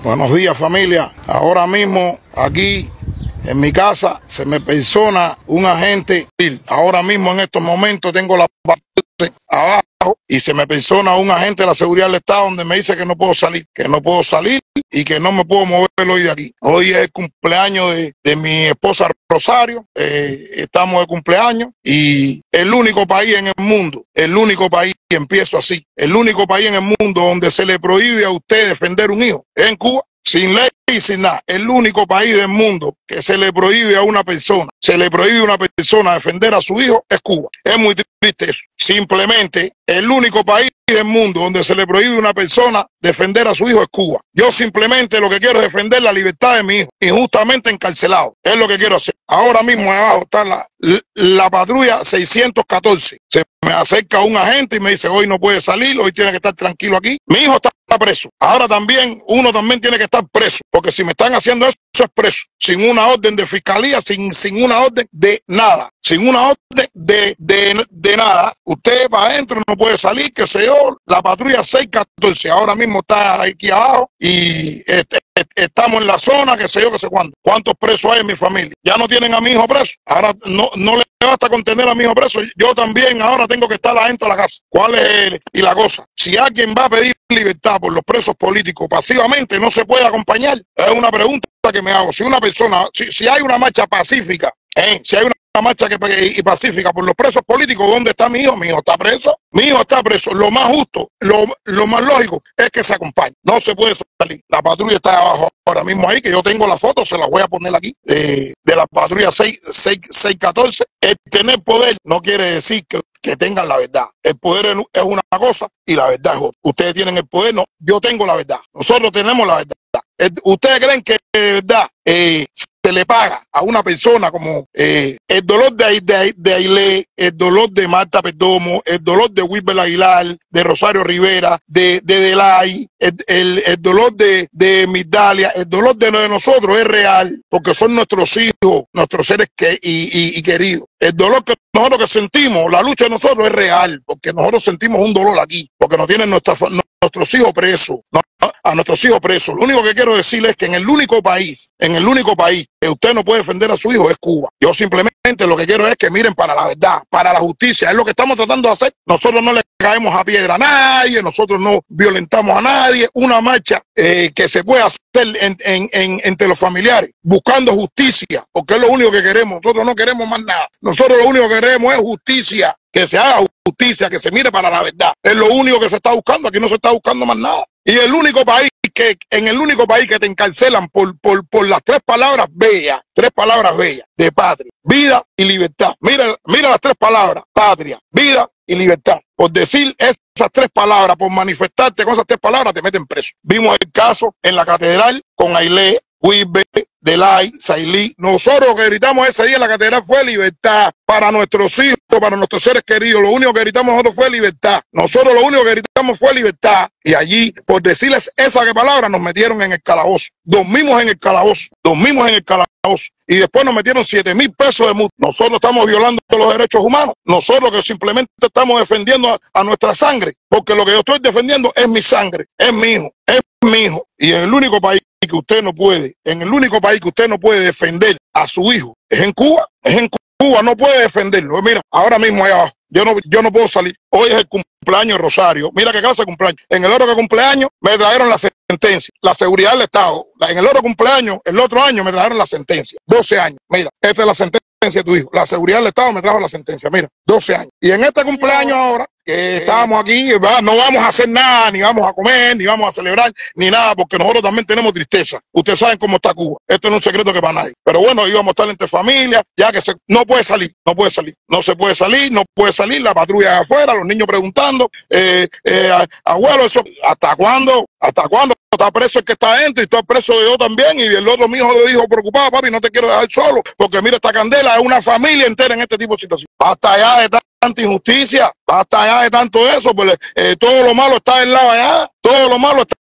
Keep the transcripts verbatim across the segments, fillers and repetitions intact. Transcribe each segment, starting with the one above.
Buenos días, familia. Ahora mismo aquí en mi casa se me persona un agente. Ahora mismo en estos momentos tengo la parte abajo y se me persona un agente de la seguridad del Estado donde me dice que no puedo salir, que no puedo salir y que no me puedo mover hoy de aquí. Hoy es el cumpleaños de, de mi esposa Rosario, eh, estamos de cumpleaños y el único país en el mundo, el único país, y empiezo así, el único país en el mundo donde se le prohíbe a usted defender un hijo es en Cuba. Sin ley y sin nada. El único país del mundo que se le prohíbe a una persona, se le prohíbe a una persona defender a su hijo es Cuba. Es muy triste eso. Simplemente el único país del mundo donde se le prohíbe a una persona defender a su hijo es Cuba. Yo simplemente lo que quiero es defender la libertad de mi hijo, injustamente encarcelado. Es lo que quiero hacer. Ahora mismo abajo está la, la patrulla seiscientos catorce. Se me acerca un agente y me dice, hoy no puede salir, hoy tiene que estar tranquilo aquí. Mi hijo está preso. Ahora también, uno también tiene que estar preso, porque si me están haciendo eso, eso es preso. Sin una orden de fiscalía, sin, sin una orden de nada. Sin una orden de, de, de nada. Usted para adentro no puede salir, que se yo, la patrulla seis catorce. Ahora mismo está aquí abajo y este, estamos en la zona, que sé yo, que sé cuándo. ¿Cuántos presos hay en mi familia? Ya no tienen a mi hijo preso. Ahora no, no le basta con tener a mi hijo preso. Yo también ahora tengo que estar adentro de la casa. ¿Cuál es el, y la cosa? Si alguien va a pedir libertad por los presos políticos pasivamente, no se puede acompañar. Es una pregunta que me hago. Si una persona, si, si hay una marcha pacífica, ¿eh? si hay una Una marcha que, y pacífica por los presos políticos, ¿dónde está mi hijo? Mi hijo está preso. Mi hijo está preso. Lo más justo, lo, lo más lógico es que se acompañe. No se puede salir. La patrulla está abajo ahora mismo ahí, que yo tengo la foto, se la voy a poner aquí, eh, de la patrulla seis catorce. El tener poder no quiere decir que, que tengan la verdad. El poder es una cosa y la verdad es otra. Ustedes tienen el poder, no. Yo tengo la verdad. Nosotros tenemos la verdad. ¿Ustedes creen que de verdad eh, se le paga a una persona como eh, el dolor de, de, de Ailé, el dolor de Marta Perdomo, el dolor de Wilber Aguilar, de Rosario Rivera, de, de Delay, el, el, el dolor de, de Migdalia, el dolor de, de nosotros es real, porque son nuestros hijos, nuestros seres que, y, y, y queridos. El dolor que nosotros que sentimos, la lucha de nosotros es real, porque nosotros sentimos un dolor aquí, porque nos tienen nuestra, nuestros hijos presos, no, a nuestros hijos presos. Lo único que quiero decirles es que en el único país, en el único país que usted no puede defender a su hijo es Cuba. Yo simplemente lo que quiero es que miren para la verdad, para la justicia. Es lo que estamos tratando de hacer. Nosotros no le caemos a piedra a nadie, nosotros no violentamos a nadie. Una marcha eh, que se puede hacer en, en, en, entre los familiares, buscando justicia, porque es lo único que queremos. Nosotros no queremos más nada. Nosotros lo único que queremos es justicia, que se haga justicia, que se mire para la verdad. Es lo único que se está buscando. Aquí no se está buscando más nada. Y el único país que, en el único país que te encarcelan por, por, por las tres palabras bellas, tres palabras bellas de patria, vida y libertad. Mira, mira las tres palabras, patria, vida y libertad. Por decir esas tres palabras, por manifestarte con esas tres palabras, te meten preso. Vimos el caso en la catedral con Ailé, Wilber, Delay, Sailí. Nosotros lo que gritamos ese día en la catedral fue libertad para nuestros hijos, para nuestros seres queridos. Lo único que gritamos nosotros fue libertad. Nosotros lo único que gritamos fue libertad. Y allí, por decirles esa palabra, nos metieron en el calabozo. Dormimos en el calabozo. Dormimos en el calabozo. Y después nos metieron siete mil pesos de multa. Nosotros estamos violando los derechos humanos. Nosotros que simplemente estamos defendiendo a, a nuestra sangre. Porque lo que yo estoy defendiendo es mi sangre. Es mi hijo. Es mi hijo. Y en el único país que usted no puede, en el único país que usted no puede defender a su hijo, es en Cuba. Es en Cuba, no puede defenderlo. Mira, ahora mismo allá abajo, yo no, yo no puedo salir. Hoy es el cumpleaños de Rosario. Mira qué clase de cumpleaños. En el otro que cumpleaños me trajeron la sentencia, la seguridad del Estado. En el otro cumpleaños, el otro año me trajeron la sentencia, doce años. Mira, esta es la sentencia de tu hijo. La seguridad del Estado me trajo la sentencia, mira, doce años. Y en este cumpleaños ahora, que estábamos aquí, ¿verdad? No vamos a hacer nada, ni vamos a comer, ni vamos a celebrar, ni nada, porque nosotros también tenemos tristeza. Ustedes saben cómo está Cuba. Esto no es un secreto que para nadie. Pero bueno, íbamos a estar entre familias, ya que se, no puede salir, no puede salir, no se puede salir, no puede salir, la patrulla de afuera, los niños preguntando, eh, eh, abuelo, eso, ¿hasta cuándo? ¿Hasta cuándo? Está preso el que está adentro y está preso yo también, y el otro mi hijo dijo preocupado, papi, no te quiero dejar solo, porque mira, esta candela es una familia entera en este tipo de situación. Hasta allá de tanta injusticia, hasta allá de tanto eso, pues eh, todo lo malo está del lado allá, todo lo malo está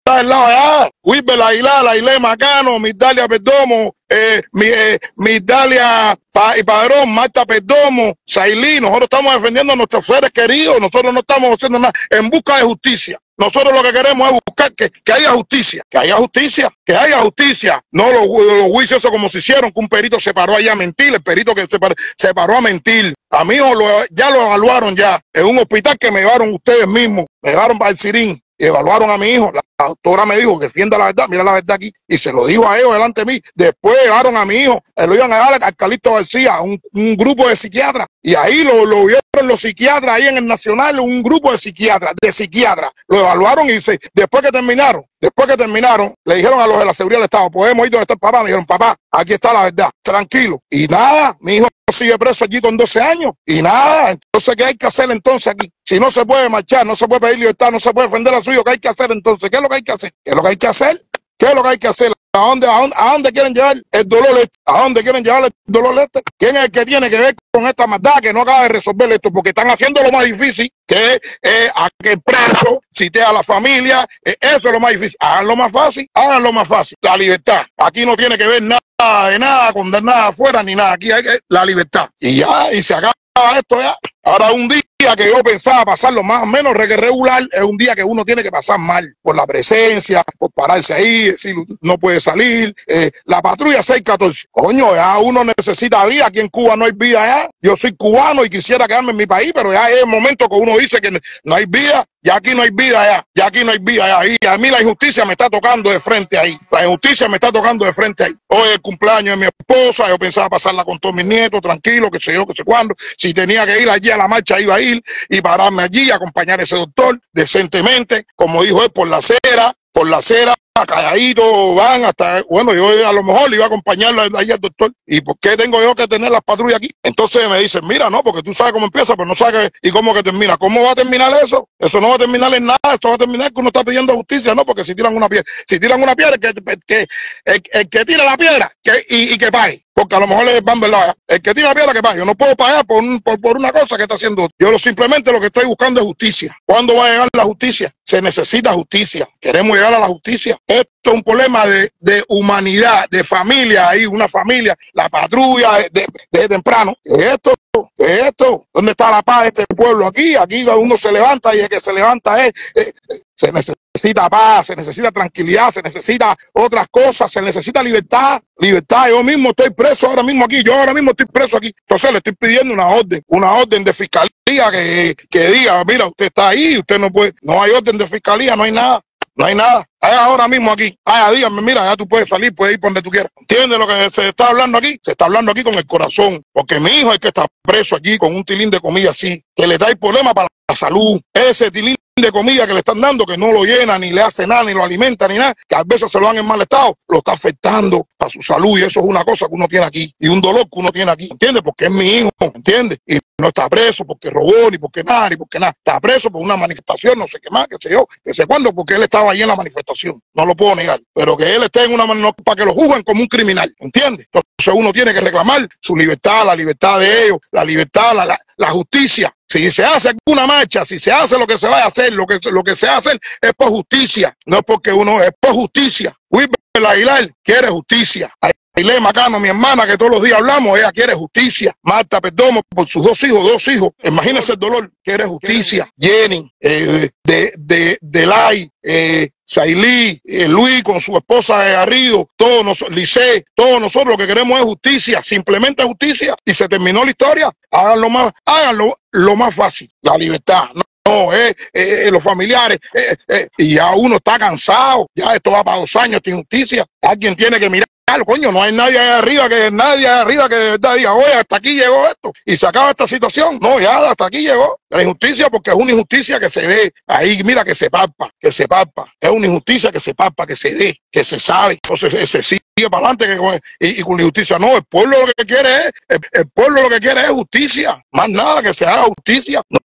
del lado allá, Wilber Aguilar, Ailé Macano, Migdalia Perdomo, eh, mi, eh, Migdalia pa, y Padrón, Marta Perdomo, Sailí. Nosotros estamos defendiendo a nuestros seres queridos, nosotros no estamos haciendo nada en busca de justicia. Nosotros lo que queremos es buscar que, que haya justicia, que haya justicia, que haya justicia. No los, los juicios, eso como se hicieron, que un perito se paró allá a mentir, el perito que se, par, se paró a mentir. A mí lo, ya lo evaluaron ya, en un hospital que me llevaron ustedes mismos, me llevaron para el Sirín, y evaluaron a mi hijo. La doctora me dijo que defienda la verdad, mira la verdad aquí, y se lo dijo a ellos delante de mí. Después llevaron a mi hijo, lo iban a llevar a Calixto García, un, un grupo de psiquiatras, y ahí lo, lo vieron los psiquiatras, ahí en el Nacional, un grupo de psiquiatras, de psiquiatras, lo evaluaron y se, después que terminaron, después que terminaron, le dijeron a los de la seguridad del Estado, podemos ir donde está el papá, me dijeron, papá, aquí está la verdad, tranquilo. Y nada, mi hijo sigue preso allí con doce años, y nada, entonces, ¿qué hay que hacer entonces aquí? Si no se puede marchar, no se puede pedir libertad, no se puede defender a suyo, ¿qué hay que hacer entonces? ¿Qué es lo que hay que hacer? ¿Qué es lo que hay que hacer? ¿Qué es lo que hay que hacer? ¿A dónde, a dónde, a dónde quieren llevar el dolor este? ¿A dónde quieren llevar el dolor este? ¿Quién es el que tiene que ver con esta maldad que no acaba de resolver esto? Porque están haciendo lo más difícil, que es eh, a que el preso cite a la familia. Eh, eso es lo más difícil. Háganlo más fácil, háganlo más fácil. La libertad. Aquí no tiene que ver nada de nada, con nada afuera ni nada. Aquí hay que, la libertad. Y ya, y se acaba esto ya. Ahora un día que yo pensaba pasarlo más o menos regular, es un día que uno tiene que pasar mal, por la presencia, por pararse ahí, decir no puede salir, eh, la patrulla seis catorce, coño, ya uno necesita vida, aquí en Cuba no hay vida ya, yo soy cubano y quisiera quedarme en mi país, pero ya es el momento que uno dice que no hay vida, ya aquí no hay vida ya, ya aquí no hay vida ya, y a mí la injusticia me está tocando de frente ahí, la injusticia me está tocando de frente ahí. Hoy es el cumpleaños de mi esposa, yo pensaba pasarla con todos mis nietos, tranquilo, que sé yo, que sé cuándo, si tenía que ir allí a la marcha iba a ir, y pararme allí, acompañar a ese doctor decentemente, como dijo él, por la acera, por la acera, calladito, van hasta, bueno, yo a lo mejor le iba a acompañarlo ahí al doctor. ¿Y por qué tengo yo que tener las patrullas aquí? Entonces me dicen, mira, no, porque tú sabes cómo empieza, pero no sabes y cómo que termina. ¿Cómo va a terminar eso? Eso no va a terminar en nada, esto va a terminar que uno está pidiendo justicia, ¿no? Porque si tiran una piedra, si tiran una piedra, que, que, el, el que tira la piedra que, y, y que pague. Porque a lo mejor le van del lado. El que tira la piedra que pague. Yo no puedo pagar por, un, por, por una cosa que está haciendo. Yo simplemente lo que estoy buscando es justicia. ¿Cuándo va a llegar la justicia? Se necesita justicia. Queremos llegar a la justicia. Esto es un problema de, de humanidad, de familia. Ahí una familia, la patrulla desde de, de temprano. Esto, esto. ¿Dónde está la paz de este pueblo? Aquí, aquí uno se levanta y el que se levanta es... Eh, se necesita paz, se necesita tranquilidad, se necesita otras cosas, se necesita libertad, libertad. Yo mismo estoy preso ahora mismo aquí, yo ahora mismo estoy preso aquí. Entonces le estoy pidiendo una orden, una orden de fiscalía que, que diga, mira, usted está ahí, usted no puede, no hay orden de fiscalía, no hay nada, no hay nada. Hay ahora mismo aquí, ay, dígame, mira, ya tú puedes salir, puedes ir por donde tú quieras. ¿Entiendes lo que se está hablando aquí? Se está hablando aquí con el corazón, porque mi hijo es que está preso aquí con un tilín de comida así, que le da el problema para la salud. Ese tilín de comida que le están dando, que no lo llena, ni le hace nada, ni lo alimenta, ni nada, que a veces se lo dan en mal estado, lo está afectando a su salud, y eso es una cosa que uno tiene aquí, y un dolor que uno tiene aquí, ¿entiendes? Porque es mi hijo, ¿entiendes? Y no está preso porque robó, ni porque nada, ni porque nada, está preso por una manifestación, no sé qué más, qué sé yo, qué sé cuándo, porque él estaba ahí en la manifestación, no lo puedo negar, pero que él esté en una manifestación para que lo juzguen como un criminal, ¿entiendes? Entonces uno tiene que reclamar su libertad, la libertad de ellos, la libertad, la, la, la justicia. Si se hace alguna marcha, si se hace lo que se vaya a hacer, lo que, lo que se hace es por justicia, no es porque uno, es por justicia. Wilber Aguilar quiere justicia. Ailé Macano, mi hermana, que todos los días hablamos, ella quiere justicia. Marta Perdomo, por sus dos hijos, dos hijos. Imagínense el dolor, quiere justicia. Jenny, eh, de, de, Delay, eh, Sailí, eh, Luis con su esposa de Garrido, todos nosotros, Lice, todos nosotros lo que queremos es justicia, simplemente justicia. Y se terminó la historia, háganlo más, háganlo lo más fácil, la libertad. No, no eh, eh, los familiares, eh, eh, y ya uno está cansado, ya esto va para dos años de injusticia. Alguien tiene que mirar. Coño, no hay nadie ahí arriba que nadie ahí arriba que de verdad diga, oye, hasta aquí llegó esto y se acaba esta situación. No, ya hasta aquí llegó la injusticia, porque es una injusticia que se ve ahí, mira, que se palpa, que se palpa. Es una injusticia que se palpa, que se ve, que se sabe. Entonces se sigue para adelante que, y, y con la injusticia. No, el pueblo lo que quiere es, el, el pueblo lo que quiere es justicia, más nada, que se haga justicia. No,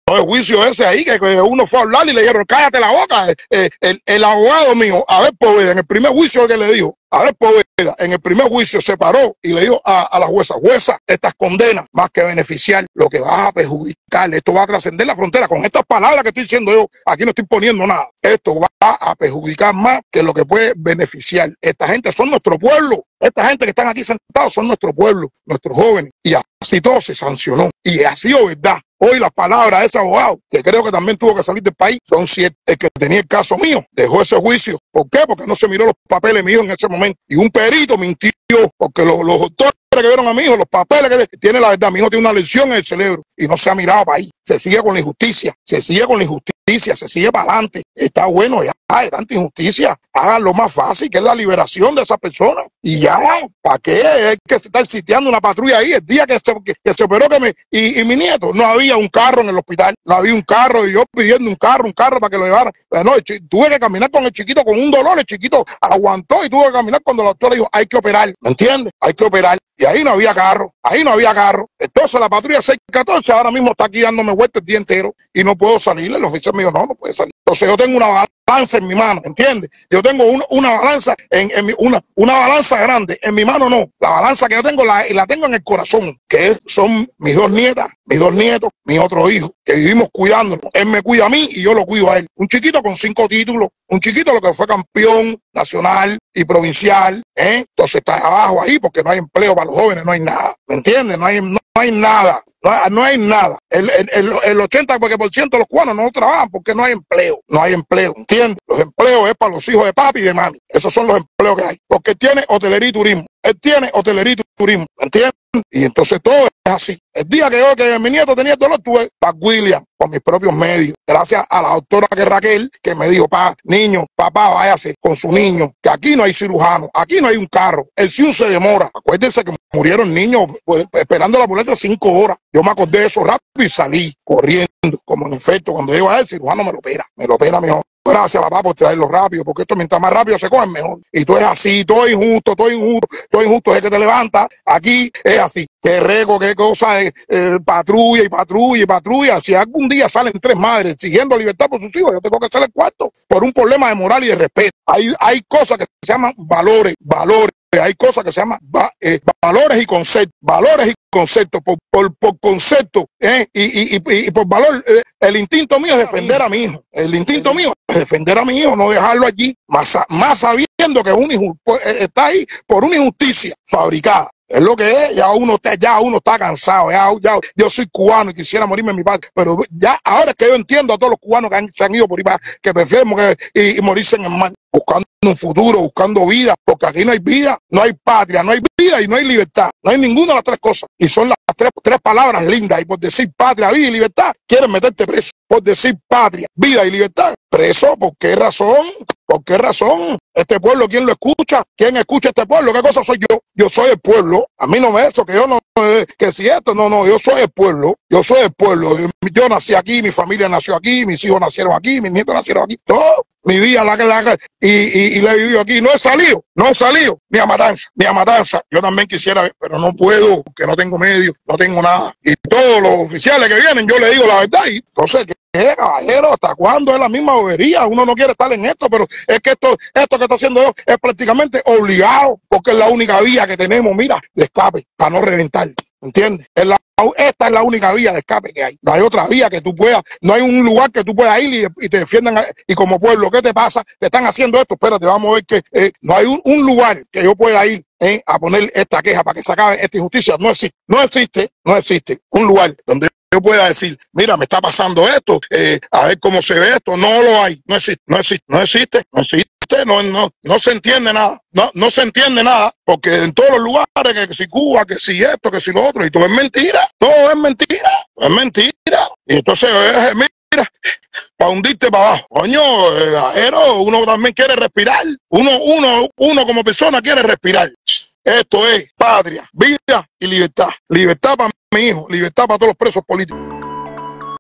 el juicio ese ahí, que uno fue a hablar y le dijeron, cállate la boca. El, el, el abogado mío, Abel Poveda, en el primer juicio que le dijo, Abel Poveda, en el primer juicio se paró y le dijo a, a la jueza, jueza, estas condenas, más que beneficiar, lo que va a perjudicar, esto va a trascender la frontera. Con estas palabras que estoy diciendo yo, aquí no estoy poniendo nada. Esto va a perjudicar más que lo que puede beneficiar. Esta gente son nuestro pueblo. Esta gente que están aquí sentados son nuestro pueblo, nuestros jóvenes. Y así todo se sancionó. Y ha sido verdad. Hoy las palabras de ese abogado, que creo que también tuvo que salir del país, son ciertas. El que tenía el caso mío dejó ese juicio. ¿Por qué? Porque no se miró los papeles míos en ese momento. Y un perito mintió, porque los, los doctores que vieron a mi hijo, los papeles que tiene la verdad, mi hijo tiene una lesión en el cerebro y no se ha mirado para ahí. Se sigue con la injusticia, se sigue con la injusticia, se sigue para adelante. Está bueno ya, hay tanta injusticia. Hagan lo más fácil, que es la liberación de esas personas. Y ya, ¿para qué? Es que se está sitiando una patrulla ahí. El día que se, que, que se operó que me, y, y mi nieto, no había un carro en el hospital, no había un carro, y yo pidiendo un carro, un carro para que lo llevara. No, tuve que caminar con el chiquito con un dolor, el chiquito aguantó y tuve que caminar cuando la doctora dijo, hay que operar, ¿me entiendes? Hay que operar. Y ahí no había carro, ahí no había carro. Entonces la patrulla seis catorce ahora mismo está aquí dándome vueltas el día entero y no puedo salir. El oficial me dijo, no, no puede salir. Entonces yo tengo una balanza en mi mano, ¿entiendes? Yo tengo una, una balanza, en, en mi, una, una balanza grande, en mi mano no. La balanza que yo tengo la, la tengo en el corazón, que son mis dos nietas, mis dos nietos, mi otro hijo, que vivimos cuidándonos. Él me cuida a mí y yo lo cuido a él. Un chiquito con cinco títulos, un chiquito lo que fue campeón nacional y provincial, ¿eh? Entonces está abajo ahí porque no hay empleo para los jóvenes, no hay nada, ¿me entiendes? No hay, no hay nada, no hay, no hay nada. El, el, el, el ochenta por ciento de los cubanos no trabajan porque no hay empleo, no hay empleo, ¿entiendes? Los empleos es para los hijos de papi y de mami. Esos son los empleos que hay. Porque él tiene hotelería y turismo. Él tiene hotelería y turismo, ¿me entiendes? Y entonces todo es así. El día que yo, que mi nieto tenía el dolor, tuve para William, con mis propios medios. Gracias a la doctora que Raquel, que me dijo, pa, niño, papá, váyase con su niño, que aquí no hay cirujano, aquí no hay un carro. El C I U se demora. Acuérdense que murieron niños pues, esperando la ambulancia cinco horas. Yo me acordé de eso rápido y salí corriendo. Como en efecto, cuando llego a él, el cirujano me lo opera. Me lo opera mejor. Gracias, papá, por traerlo rápido, porque esto mientras más rápido se coge, mejor. Y todo es así, todo injusto, todo injusto, todo injusto. Es que te levantas, aquí es así. Qué rego, qué cosa, eh, eh, patrulla y patrulla y patrulla. Si algún día salen tres madres exigiendo libertad por sus hijos, yo tengo que hacer el cuarto por un problema de moral y de respeto. Hay, hay cosas que se llaman valores, valores. Hay cosas que se llaman va, eh, valores y conceptos, valores y conceptos, por, por, por concepto, eh, y, y, y, y por valor. Eh, el instinto mío es defender a mi hijo, el instinto mío es defender a mi hijo, no dejarlo allí, más, más sabiendo que un hijo está ahí por una injusticia fabricada. Es lo que es, ya uno está, ya uno está cansado, ya, ya, yo soy cubano y quisiera morirme en mi patria, pero ya ahora es que yo entiendo a todos los cubanos que han, se han ido por ahí para, que prefieren que, y, y morirse en el mar, buscando un futuro, buscando vida, porque aquí no hay vida, no hay patria, no hay vida y no hay libertad, no hay ninguna de las tres cosas, y son las tres, tres palabras lindas, y por decir patria, vida y libertad, quieren meterte preso, por decir patria, vida y libertad, preso, ¿por qué razón? ¿Por qué razón? Este pueblo, ¿quién lo escucha? ¿Quién escucha este pueblo? ¿Qué cosa soy yo? Yo soy el pueblo. A mí no me eso, que yo no, que si esto, no, no, yo soy el pueblo. Yo soy el pueblo. Yo nací aquí, mi familia nació aquí, mis hijos nacieron aquí, mis nietos nacieron aquí. Todo, mi vida, la que la y, y, y la he vivido aquí. No he salido, no he salido, ni a matanza, ni a matanza. Yo también quisiera, pero no puedo, porque no tengo medios, no tengo nada. Y todos los oficiales que vienen, yo le digo la verdad. Y entonces, ¿qué, caballero? ¿Hasta cuándo es la misma bobería? Uno no quiere estar en esto, pero es que esto, esto que está haciendo yo es prácticamente obligado, porque es la única vía que tenemos, mira, de escape, para no reventar, ¿entiendes? Es la, esta es la única vía de escape que hay. No hay otra vía que tú puedas, no hay un lugar que tú puedas ir y, y te defiendan. Y como pueblo, ¿qué te pasa? Te están haciendo esto, espérate, vamos a ver que eh, no hay un, un lugar que yo pueda ir eh, a poner esta queja para que se acabe esta injusticia. No existe, no existe, no existe un lugar donde yo pueda decir, mira, me está pasando esto, eh, a ver cómo se ve esto. No lo hay, no existe, no existe, no existe, no existe. No, no, no se entiende nada, no, no se entiende nada, porque en todos los lugares, que si Cuba, que si esto, que si lo otro, y todo es mentira, todo es mentira, es mentira, y entonces, eh, mira, para hundirte para abajo, coño, eh, uno también quiere respirar, uno, uno, uno como persona quiere respirar. Esto es patria, vida y libertad, libertad para mi hijo, libertad para todos los presos políticos.